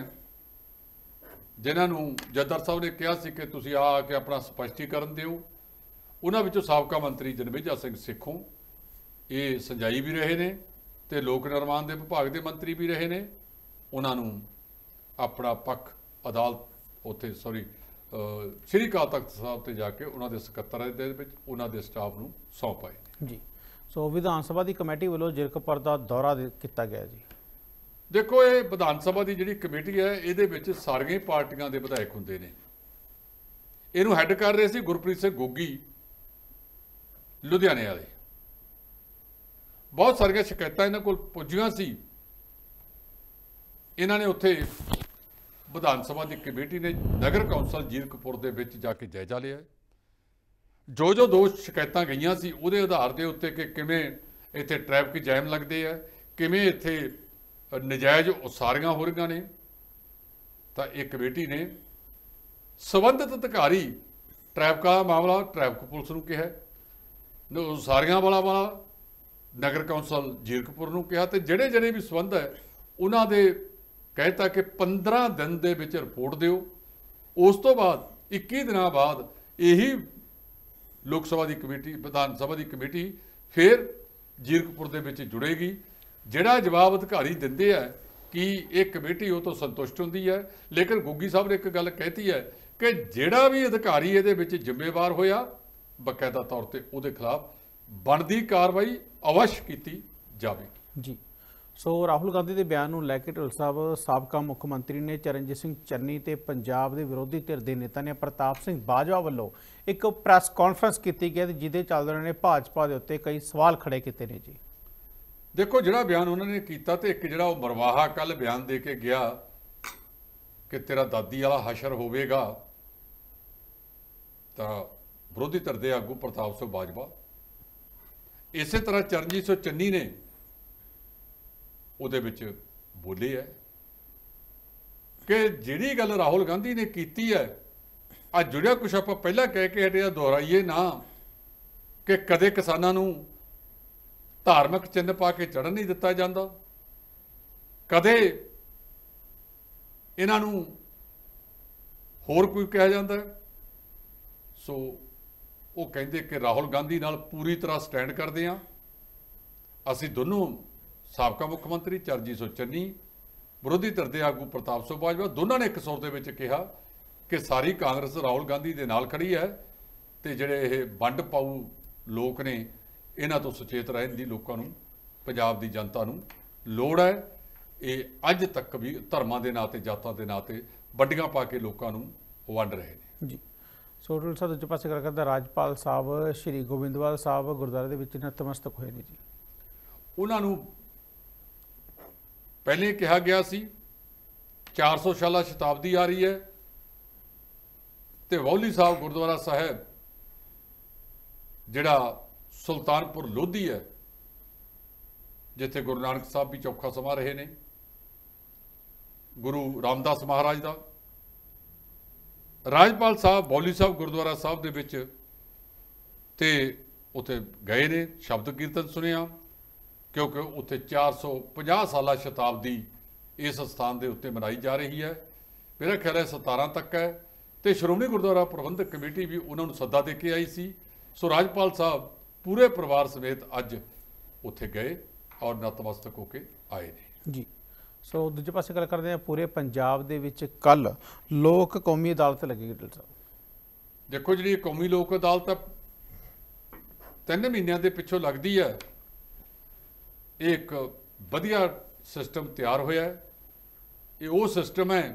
ਜਿਨ੍ਹਾਂ ਨੂੰ ਜੱਦਰ ਸਾਹਿਬ ਨੇ ਕਿਹਾ ਸੀ ਕਿ ਤੁਸੀਂ ਆ ਕੇ ਆਪਣਾ ਸਪਸ਼ਟੀਕਰਨ ਦਿਓ। ਉਹਨਾਂ ਵਿੱਚੋਂ ਸਾਬਕਾ ਮੰਤਰੀ ਜਨਮੇਜਾ ਸਿੰਘ ਸੇਖੋਂ ਇਹ ਸੰਜਾਈ ਵੀ ਰਹੇ ਨੇ ਤੇ ਲੋਕ ਨਿਰਮਾਣ ਦੇ ਵਿਭਾਗ ਦੇ ਮੰਤਰੀ ਵੀ ਰਹੇ ਨੇ। ਉਹਨਾਂ ਨੂੰ ਆਪਣਾ ਪੱਖ ਅਦਾਲਤ ਉੱਥੇ ਸ਼੍ਰੀ ਅਕਾਲ ਤਖਤ ਸਾਹਿਬ ਤੇ ਜਾ ਕੇ ਉਹਨਾਂ ਦੇ ਸਕੱਤਰ ਦੇ ਵਿੱਚ ਉਹਨਾਂ ਦੇ ਸਟਾਫ ਨੂੰ ਸੌਂਪ ਆਏ ਜੀ। ਸੋ ਵਿਧਾਨ ਸਭਾ ਦੀ ਕਮੇਟੀ ਵੱਲੋਂ ਜ਼ੀਰਕਪੁਰ ਦਾ ਦੌਰਾ ਕੀਤਾ ਗਿਆ ਜੀ। ਦੇਖੋ ਇਹ ਵਿਧਾਨ ਸਭਾ ਦੀ ਜਿਹੜੀ ਕਮੇਟੀ ਹੈ ਇਹਦੇ ਵਿੱਚ ਸਾਰੀਆਂ ਪਾਰਟੀਆਂ ਦੇ ਵਿਧਾਇਕ ਹੁੰਦੇ ਨੇ। ਇਹਨੂੰ ਹੈੱਡ ਕਰ ਰਹੇ ਸੀ ਗੁਰਪ੍ਰੀਤ ਸਿੰਘ ਗੋਗੀ ਲੁਧਿਆਣੇ ਵਾਲੇ। ਬਹੁਤ ਸਾਰੀਆਂ ਸ਼ਿਕਾਇਤਾਂ ਇਹਨਾਂ ਕੋਲ ਪੁੱਜੀਆਂ ਸੀ। ਇਹਨਾਂ ਨੇ ਉੱਥੇ ਵਿਧਾਨ ਸਭਾ ਦੀ ਕਮੇਟੀ ਨੇ ਨਗਰ ਕੌਂਸਲ ਜ਼ੀਰਕਪੁਰ ਦੇ ਵਿੱਚ ਜਾ ਕੇ ਜਾਇਜ਼ਾ ਲਿਆ। ਜੋ ਦੋਸ਼ ਸ਼ਿਕਾਇਤਾਂ ਗਈਆਂ ਸੀ ਉਹਦੇ ਆਧਾਰ ਦੇ ਉੱਤੇ ਕਿ ਕਿਵੇਂ ਇੱਥੇ ਟ੍ਰੈਫਿਕ ਜੈਮ ਲੱਗਦੇ ਆ, ਕਿਵੇਂ ਇੱਥੇ ਨਜਾਇਜ਼ ਉਸਾਰੀਆਂ ਹੋ ਰਹੀਆਂ ਨੇ, ਤਾਂ ਇਹ ਕਮੇਟੀ ਨੇ ਸੰਬੰਧਿਤ ਅਧਿਕਾਰੀ ਟ੍ਰੈਫਿਕ ਵਾਲਾ ਮਾਮਲਾ ਟ੍ਰੈਫਿਕ ਪੁਲਿਸ ਨੂੰ ਕਿਹਾ, ਉਸਾਰੀਆਂ ਵਾਲਾ ਨਗਰ ਕੌਂਸਲ ਜ਼ੀਰਕਪੁਰ ਨੂੰ ਕਿਹਾ, ਤੇ ਜਿਹੜੇ ਵੀ ਸੰਬੰਧ ਹੈ ਉਹਨਾਂ ਦੇ ਕਹਿਤਾ ਕਿ 15 ਦਿਨ ਦੇ ਵਿੱਚ ਰਿਪੋਰਟ ਦਿਓ। ਉਸ ਤੋਂ ਬਾਅਦ 21 ਦਿਨਾਂ ਬਾਅਦ ਇਹੀ ਲੋਕ ਸਭਾ ਦੀ ਕਮੇਟੀ ਵਿਧਾਨ ਸਭਾ ਦੀ ਕਮੇਟੀ ਫਿਰ ਜ਼ੀਰਕਪੁਰ ਦੇ ਵਿੱਚ ਜੁੜੇਗੀ। ਜਿਹੜਾ ਜਵਾਬ ਅਧਿਕਾਰੀ ਦਿੰਦੇ ਆ ਕਿ ਇਹ ਕਮੇਟੀ ਉਹ ਤੋਂ ਸੰਤੁਸ਼ਟ ਹੁੰਦੀ ਹੈ। ਲੇਕਿਨ ਗੋਗੀ ਸਾਹਿਬ ਨੇ ਇੱਕ ਗੱਲ ਕਹਿਤੀ ਹੈ ਕਿ ਜਿਹੜਾ ਵੀ ਅਧਿਕਾਰੀ ਇਹਦੇ ਵਿੱਚ ਜ਼ਿੰਮੇਵਾਰ ਹੋਇਆ ਬਕਾਇਦਾ ਤੌਰ ਤੇ ਉਹਦੇ ਖਿਲਾਫ ਬਣਦੀ ਕਾਰਵਾਈ ਅਵਸ਼ ਕੀਤੀ ਜਾਵੇਗੀ ਜੀ। ਸੋ ਰਾਹੁਲ ਗਾਂਧੀ ਦੇ ਬਿਆਨ ਨੂੰ ਲੈ ਕੇ ਢਿੱਲੋਂ ਸਾਹਿਬ ਸਾਬਕਾ ਮੁੱਖ ਮੰਤਰੀ ਨੇ ਚਰਨਜੀਤ ਸਿੰਘ ਚੰਨੀ ਤੇ ਪੰਜਾਬ ਦੇ ਵਿਰੋਧੀ ਧਿਰ ਦੇ ਨੇਤਾ ਨੇ ਪ੍ਰਤਾਪ ਸਿੰਘ ਬਾਜਵਾ ਵੱਲੋਂ ਇੱਕ ਪ੍ਰੈਸ ਕਾਨਫਰੰਸ ਕੀਤੀ ਗਈ, ਜਿਹਦੇ ਚੱਲਦੇ ਉਹਨਾਂ ਨੇ ਭਾਜਪਾ ਦੇ ਉੱਤੇ ਕਈ ਸਵਾਲ ਖੜੇ ਕੀਤੇ ਨੇ ਜੀ। ਦੇਖੋ ਜਿਹੜਾ ਬਿਆਨ ਉਹਨਾਂ ਨੇ ਕੀਤਾ ਤੇ ਇੱਕ ਜਿਹੜਾ ਉਹ ਮਰਵਾਹਾ ਕੱਲ ਬਿਆਨ ਦੇ ਕੇ ਗਿਆ ਕਿ ਤੇਰਾ ਦਾਦੀ ਵਾਲਾ ਹਸ਼ਰ ਹੋਵੇਗਾ, ਤਾਂ ਵਿਰੋਧੀ ਧਿਰ ਦੇ ਆਗੂ ਪ੍ਰਤਾਪ ਸਿੰਘ ਬਾਜਵਾ ਇਸੇ ਤਰ੍ਹਾਂ ਚਰਨਜੀਤ ਸਿੰਘ ਚੰਨੀ ਨੇ ਉਹਦੇ ਵਿੱਚ ਬੋਲੇ ਹੈ ਕਿ ਜਿਹੜੀ ਗੱਲ ਰਾਹੁਲ ਗਾਂਧੀ ਨੇ ਕੀਤੀ ਹੈ, ਅੱਜ ਜੁੜਿਆ ਕੁਛ ਆਪਾਂ ਪਹਿਲਾਂ ਕਹਿ ਕੇ ਹਟੇ, ਦੁਹਰਾਈਏ ਨਾ ਕਿ ਕਦੇ ਕਿਸਾਨਾਂ ਨੂੰ ਧਾਰਮਿਕ ਚਿੰਨ੍ਹ ਪਾ ਕੇ ਚੜ੍ਹਨ ਨਹੀਂ ਦਿੱਤਾ ਜਾਂਦਾ, ਕਦੇ ਇਹਨਾਂ ਨੂੰ ਹੋਰ ਕੋਈ ਕਿਹਾ ਜਾਂਦਾ। ਸੋ ਉਹ ਕਹਿੰਦੇ ਕਿ ਰਾਹੁਲ ਗਾਂਧੀ ਨਾਲ ਪੂਰੀ ਤਰ੍ਹਾਂ ਸਟੈਂਡ ਕਰਦੇ ਹਾਂ। ਅਸੀਂ ਦੋਨੋਂ ਸਾਬਕਾ ਮੁੱਖ ਮੰਤਰੀ ਚਰਨਜੀਤ ਸਿੰਘ ਚੰਨੀ, ਵਿਰੋਧੀ ਧਿਰ ਦੇ ਆਗੂ ਪ੍ਰਤਾਪ ਸਿੰਘ ਬਾਜਵਾ, ਦੋਨਾਂ ਨੇ ਇੱਕ ਸੁਰ ਦੇ ਵਿੱਚ ਕਿਹਾ ਕਿ ਸਾਰੀ ਕਾਂਗਰਸ ਰਾਹੁਲ ਗਾਂਧੀ ਦੇ ਨਾਲ ਖੜੀ ਹੈ ਤੇ ਜਿਹੜੇ ਇਹ ਵੰਡ ਪਾਊ ਲੋਕ ਨੇ ਇਹਨਾਂ ਤੋਂ ਸੁਚੇਤ ਰਹਿਣ ਦੀ ਲੋਕਾਂ ਨੂੰ, ਪੰਜਾਬ ਦੀ ਜਨਤਾ ਨੂੰ ਲੋੜ ਹੈ। ਇਹ ਅੱਜ ਤੱਕ ਵੀ ਧਰਮਾਂ ਦੇ ਨਾਂ ਤੇ, ਜਾਤਾਂ ਦੇ ਨਾਂ ਤੇ ਵੱਡੀਆਂ ਪਾ ਕੇ ਲੋਕਾਂ ਨੂੰ ਵੰਡ ਰਹੇ ਨੇ ਜੀ। ਸੋ ਡਾਕਟਰ ਸਾਹਿਬ ਦੂਜੇ ਪਾਸੇ ਗੱਲ ਕਰਦਾ, ਰਾਜਪਾਲ ਸਾਹਿਬ ਸ਼੍ਰੀ ਗੋਬਿੰਦਵਾਲ ਸਾਹਿਬ ਗੁਰਦੁਆਰੇ ਦੇ ਵਿੱਚ ਨਤਮਸਤਕ ਹੋਏ ਨੇ ਜੀ। ਉਹਨਾਂ ਨੂੰ ਪਹਿਲੇ ਕਿਹਾ ਗਿਆ ਸੀ 400 ਸਾਲਾ ਸ਼ਤਾਬਦੀ ਆ ਰਹੀ ਹੈ ਤੇ ਵੌਲੀ ਸਾਹਿਬ ਗੁਰਦੁਆਰਾ ਸਾਹਿਬ ਜਿਹੜਾ ਸੁਲਤਾਨਪੁਰ ਲੋਧੀ ਹੈ, ਜਿੱਥੇ ਗੁਰੂ ਨਾਨਕ ਸਾਹਿਬ ਵੀ ਚੌਖਾ ਸਮਾ ਰਹੇ ਨੇ, ਗੁਰੂ ਰਾਮਦਾਸ ਮਹਾਰਾਜ ਦਾ, ਰਾਜਪਾਲ ਸਾਹਿਬ ਵੌਲੀ ਸਾਹਿਬ ਗੁਰਦੁਆਰਾ ਸਾਹਿਬ ਦੇ ਵਿੱਚ ਤੇ ਉੱਥੇ ਗਏ ਨੇ, ਸ਼ਬਦ ਕੀਰਤਨ ਸੁਣਿਆ, ਕਿਉਂਕਿ ਉੱਥੇ 450 ਸਾਲਾ ਸ਼ਤਾਬਦੀ ਇਸ ਸਥਾਨ ਦੇ ਉੱਤੇ ਮਨਾਈ ਜਾ ਰਹੀ ਹੈ। ਮੇਰਾ ਖਿਆਲ ਹੈ 17 ਤੱਕ ਹੈ ਤੇ ਸ਼੍ਰੋਮਣੀ ਗੁਰਦੁਆਰਾ ਪ੍ਰਬੰਧਕ ਕਮੇਟੀ ਵੀ ਉਹਨਾਂ ਨੂੰ ਸੱਦਾ ਦੇ ਕੇ ਆਈ ਸੀ। ਸੋ ਰਾਜਪਾਲ ਸਾਹਿਬ ਪੂਰੇ ਪਰਿਵਾਰ ਸਮੇਤ ਅੱਜ ਉੱਥੇ ਗਏ ਔਰ ਨਤਮਸਤਕ ਹੋ ਕੇ ਆਏ ਨੇ ਜੀ। ਸੋ ਦੂਜੇ ਪਾਸੇ ਗੱਲ ਕਰਦੇ ਹਾਂ, ਪੂਰੇ ਪੰਜਾਬ ਦੇ ਵਿੱਚ ਕੱਲ ਲੋਕ ਕੌਮੀ ਅਦਾਲਤ ਲੱਗੇਗੀ ਡਾਕਟਰ ਸਾਹਿਬ। ਦੇਖੋ, ਜਿਹੜੀ ਕੌਮੀ ਲੋਕ ਅਦਾਲਤ 3 ਮਹੀਨਿਆਂ ਦੇ ਪਿੱਛੋਂ ਲੱਗਦੀ ਹੈ, ਇਹ ਇੱਕ ਵਧੀਆ ਸਿਸਟਮ ਤਿਆਰ ਹੋਇਆ ਹੈ। ਇਹ ਉਹ ਸਿਸਟਮ ਹੈ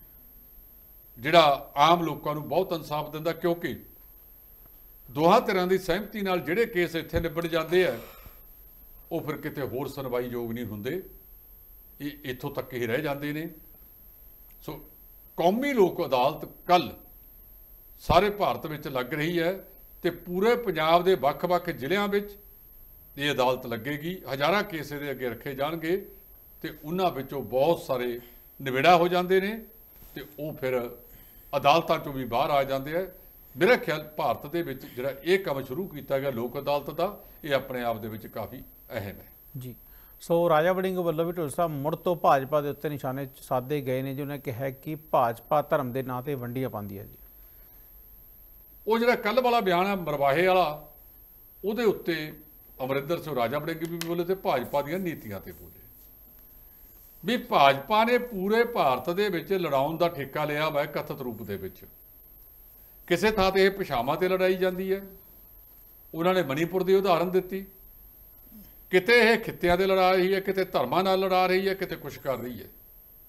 ਜਿਹੜਾ ਆਮ ਲੋਕਾਂ ਨੂੰ ਬਹੁਤ ਇਨਸਾਫ ਦਿੰਦਾ, ਕਿਉਂਕਿ ਦੋਹਾਂ ਧਿਰਾਂ ਦੀ ਸਹਿਮਤੀ ਨਾਲ ਜਿਹੜੇ ਕੇਸ ਇੱਥੇ ਨਿਬੜ ਜਾਂਦੇ ਆ ਉਹ ਫਿਰ ਕਿਤੇ ਹੋਰ ਸੁਣਵਾਈ ਯੋਗ ਨਹੀਂ ਹੁੰਦੇ, ਇਹ ਇੱਥੋਂ ਤੱਕ ਹੀ ਰਹਿ ਜਾਂਦੇ ਨੇ। ਸੋ ਕੌਮੀ ਲੋਕ ਅਦਾਲਤ ਕੱਲ ਸਾਰੇ ਭਾਰਤ ਵਿੱਚ ਲੱਗ ਰਹੀ ਹੈ ਤੇ ਪੂਰੇ ਪੰਜਾਬ ਦੇ ਵੱਖ-ਵੱਖ ਜ਼ਿਲ੍ਹਿਆਂ ਵਿੱਚ ਇਹ ਅਦਾਲਤ ਲੱਗੇਗੀ। ਹਜ਼ਾਰਾਂ ਕੇਸ ਇਹਦੇ ਅੱਗੇ ਰੱਖੇ ਜਾਣਗੇ ਤੇ ਉਹਨਾਂ ਵਿੱਚੋਂ ਬਹੁਤ ਸਾਰੇ ਨਿਬੇੜਾ ਹੋ ਜਾਂਦੇ ਨੇ ਤੇ ਉਹ ਫਿਰ ਅਦਾਲਤਾਂ ਚੋਂ ਵੀ ਬਾਹਰ ਆ ਜਾਂਦੇ ਆ। ਮੇਰਾ ਖਿਆਲ ਭਾਰਤ ਦੇ ਵਿੱਚ ਜਿਹੜਾ ਇਹ ਕੰਮ ਸ਼ੁਰੂ ਕੀਤਾ ਗਿਆ ਲੋਕ ਅਦਾਲਤ ਦਾ, ਇਹ ਆਪਣੇ ਆਪ ਦੇ ਵਿੱਚ ਕਾਫੀ ਅਹਿਮ ਹੈ ਜੀ। ਸੋ ਰਾਜਾ ਵੜਿੰਗ ਵੱਲੋਂ ਵੀ ਢੋਲ ਸਾਹਿਬ ਮੁੜ ਤੋਂ ਭਾਜਪਾ ਦੇ ਉੱਤੇ ਨਿਸ਼ਾਨੇ ਸਾਧੇ ਗਏ ਨੇ, ਜਿਹਨਾਂ ਨੇ ਕਿਹਾ ਕਿ ਭਾਜਪਾ ਧਰਮ ਦੇ ਨਾਂ ਤੇ ਵੰਡੀਆਂ ਪਾਉਂਦੀ ਹੈ ਜੀ। ਉਹ ਜਿਹੜਾ ਕੱਲ ਵਾਲਾ ਬਿਆਨ ਹੈ ਮਰਵਾਹੇ ਵਾਲਾ, ਉਹਦੇ ਉੱਤੇ ਅਮਰਿੰਦਰ ਸਿੰਘ ਰਾਜਾ ਵੜਿੰਗ ਵੀ ਬੋਲੇ ਤੇ ਭਾਜਪਾ ਦੀਆਂ ਨੀਤੀਆਂ ਤੇ ਬੋਲੇ ਵੀ ਭਾਜਪਾ ਨੇ ਪੂਰੇ ਭਾਰਤ ਦੇ ਵਿੱਚ ਲੜਾਉਣ ਦਾ ਠੇਕਾ ਲਿਆ ਵਾ ਕਥਿਤ ਰੂਪ ਦੇ ਵਿੱਚ। ਕਿਸੇ ਥਾਂ ਤੇ ਇਹ ਭਾਸ਼ਾਵਾਂ ਤੇ ਲੜਾਈ ਜਾਂਦੀ ਹੈ। ਉਹਨਾਂ ਨੇ ਮਣੀਪੁਰ ਦੀ ਉਦਾਹਰਨ ਦਿੱਤੀ, ਕਿਤੇ ਇਹ ਖਿੱਤਿਆਂ ਤੇ ਲੜਾ ਰਹੀ ਹੈ, ਕਿਤੇ ਧਰਮਾਂ ਨਾਲ ਲੜਾ ਰਹੀ ਹੈ, ਕਿਤੇ ਕੁਛ ਕਰ ਰਹੀ ਹੈ।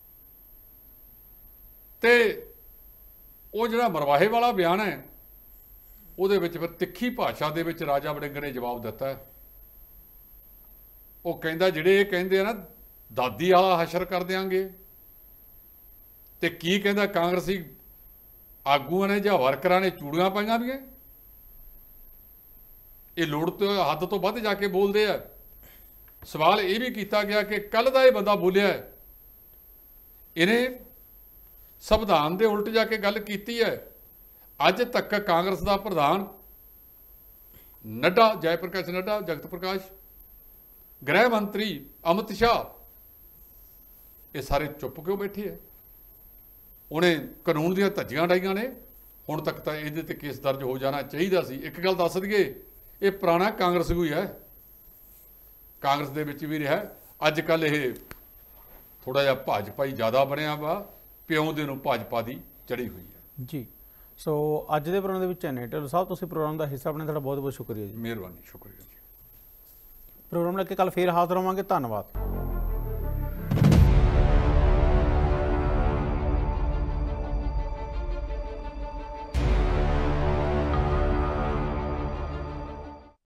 ਤੇ ਉਹ ਜਿਹੜਾ ਮਰਵਾਹੇ ਵਾਲਾ ਬਿਆਨ ਹੈ ਉਹਦੇ ਵਿੱਚ ਫਿਰ ਤਿੱਖੀ ਭਾਸ਼ਾ ਦੇ ਵਿੱਚ ਰਾਜਾ ਵੜਿੰਗ ਨੇ ਜਵਾਬ ਦਿੱਤਾ ਹੈ। ਉਹ ਕਹਿੰਦਾ ਜਿਹੜੇ ਇਹ ਕਹਿੰਦੇ ਆ ਨਾ ਦਾਦੀ ਵਾਲਾ ਹਸ਼ਰ ਕਰ ਦਿਆਂਗੇ, ਤੇ ਕੀ ਕਹਿੰਦਾ ਕਾਂਗਰਸੀ ਆਗੂਆਂ ਨੇ ਜਾਂ ਵਰਕਰਾਂ ਨੇ ਚੂੜੀਆਂ ਪਾਈਆਂ ਵੀ, ਇਹ ਲੋੜ ਤੋਂ ਹੱਦ ਤੋਂ ਵੱਧ ਜਾ ਕੇ ਬੋਲਦੇ ਆ। ਸਵਾਲ ਇਹ ਵੀ ਕੀਤਾ ਗਿਆ ਕਿ ਕੱਲ ਦਾ ਇਹ ਬੰਦਾ ਬੋਲਿਆ ਇਹਨੇ ਸੰਵਿਧਾਨ ਦੇ ਉਲਟ ਜਾ ਕੇ ਗੱਲ ਕੀਤੀ ਹੈ। ਅੱਜ ਤੱਕ ਕਾਂਗਰਸ ਦਾ ਪ੍ਰਧਾਨ ਨੱਡਾ, ਜੈ ਪ੍ਰਕਾਸ਼ ਨੱਡਾ, ਜਗਤ ਪ੍ਰਕਾਸ਼, ਗ੍ਰਹਿ ਮੰਤਰੀ ਅਮਿਤ ਸ਼ਾਹ, ਇਹ ਸਾਰੇ ਚੁੱਪ ਕਿਉਂ ਬੈਠੇ ਹੈ? ਉਹਨੇ ਕਾਨੂੰਨ ਦੀਆਂ ਧੱਜੀਆਂ ਡਾਈਆਂ ਨੇ। ਹੁਣ ਤੱਕ ਤਾਂ ਇਹਦੇ ਤੇ ਕੇਸ ਦਰਜ ਹੋ ਜਾਣਾ ਚਾਹੀਦਾ ਸੀ। ਇੱਕ ਗੱਲ ਦੱਸ ਦਈਏ, ਇਹ ਪੁਰਾਣਾ ਕਾਂਗਰਸੀ ਹੀ ਹੈ, ਕਾਂਗਰਸ ਦੇ ਵਿੱਚ ਵੀ ਰਿਹਾ। ਅੱਜ ਕੱਲ ਇਹ ਥੋੜਾ ਜਿਹਾ ਭਾਜਪਾ ਹੀ ਜ਼ਿਆਦਾ ਬਣਿਆ ਵਾ, ਪਿਓ ਦੇ ਨੂੰ ਭਾਜਪਾ ਦੀ ਚੜੀ ਹੋਈ ਹੈ ਜੀ। ਸੋ ਅੱਜ ਦੇ ਪ੍ਰੋਗਰਾਮ ਦੇ ਵਿੱਚ ਢੋਲ ਸਾਹਿਬ ਤੁਸੀਂ ਪ੍ਰੋਗਰਾਮ ਦਾ ਹਿੱਸਾ ਬਣੇ, ਤੁਹਾਡਾ ਬਹੁਤ ਬਹੁਤ ਸ਼ੁਕਰੀਆ ਜੀ। ਮਿਹਰਬਾਨੀ, ਸ਼ੁਕਰੀਆ ਜੀ। ਪ੍ਰੋਗਰਾਮ ਲੈ ਕੇ ਕੱਲ ਫੇਰ ਹਾਜ਼ਰ ਹੋਵਾਂਗੇ। ਧੰਨਵਾਦ।